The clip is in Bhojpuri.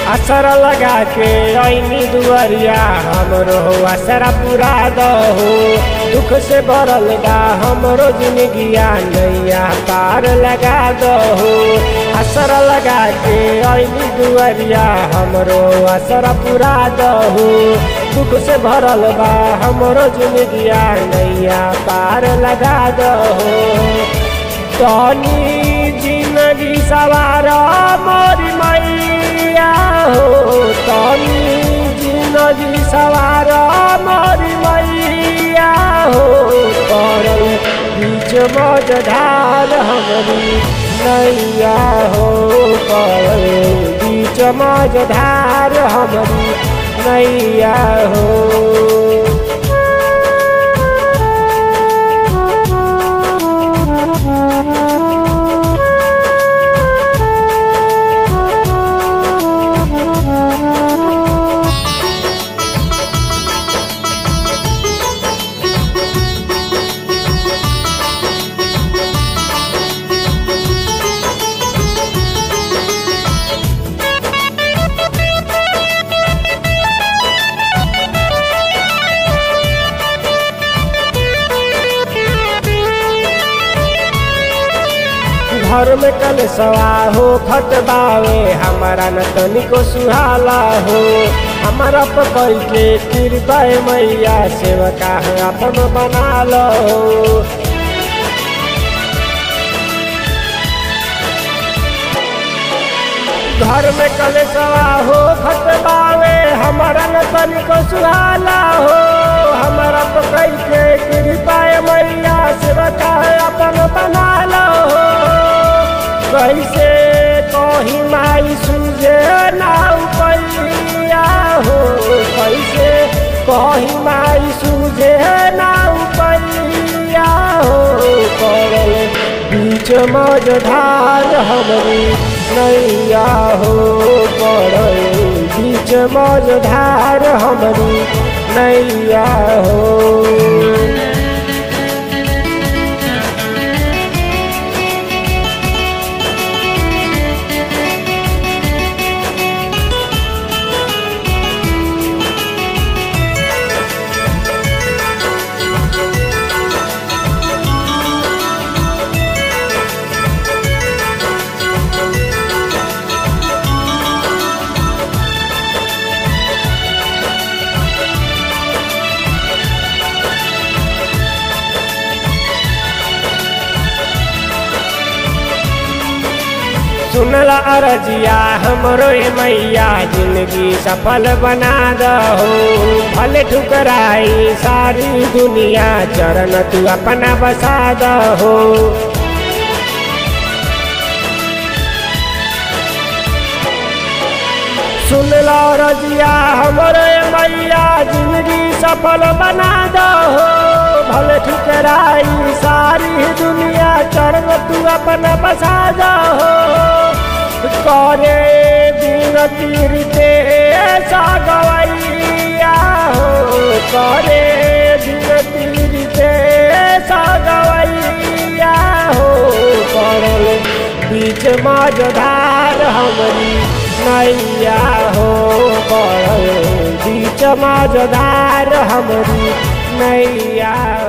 असर लगा के ऐनी दुआरिया हमरो असरा पूरा दहो। दुख से भरल बा हमरो जिंदगिया नैया पार लगा दहो। असर लगा के ऐनी दुआरिया हमरो असरा पूरा दहो। दुख से भरल बा हमरो जिंदगिया नैया पार लगा दहो। तनी जिंदगी सवार मोरी मैया हो। तनी जिंदगी सवार मोरी मैया हो। पड़ल बीच मझधार हमरी नैया हो। पड़ल बीच मझधार हमरी नैया हो। घर में कल सवा हो खत बावे हमारा न तनिको सुहाला हो। हमारा पकड़ के कृपा मैया सेवका अपन बना लो। घर में कल सवा हो खत बावे हमारा न तनिको सुहाला हो। हमारा पकड़ के कृपा मैया सेवका अपन बना लो। कैसे कही माई सूझे ना उपैया हो। कैसे कही माई सूझे ना उपैया हो। पड़ल बीच मझधार हमरी नैया हो। पड़ल बीच मझधार हमरी नैया हो। सुनला अरजिया हमरो मैया जिंदगी सफल बना दहो। भले ठुकराई सारी दुनिया चरण तू अपना बसा दहो। सुनला अरजिया हमरो मैया जिंदगी सफल बना दहो। भले ठुकराई सारी दुनिया चरण तू अपना बसा दहो। करे बिनती रीते ऐसा गवैया हो। करे बिनती रीते ऐसा गवैया हो। पड़ल बीच मझधार हमरी नैया हो। पड़ल बीच मझधार हमरी नैया।